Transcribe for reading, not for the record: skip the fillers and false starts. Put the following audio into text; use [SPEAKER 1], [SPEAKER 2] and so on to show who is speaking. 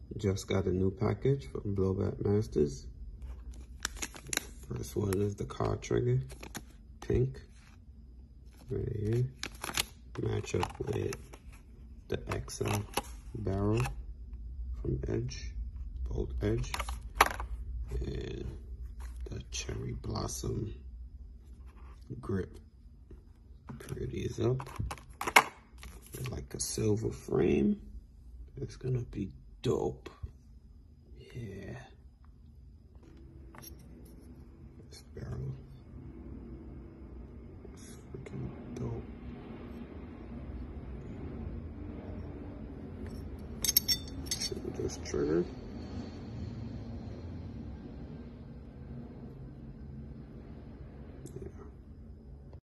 [SPEAKER 1] Just got a new package from Blowback Masters. First one is the card trigger, pink, right here. Match up with the XL barrel from Edge, Bolt Edge, and the cherry blossom grip. Pair these up. They're like a silver frame. It's gonna be dope. Yeah. This barrel is freaking dope. Shoot this trigger.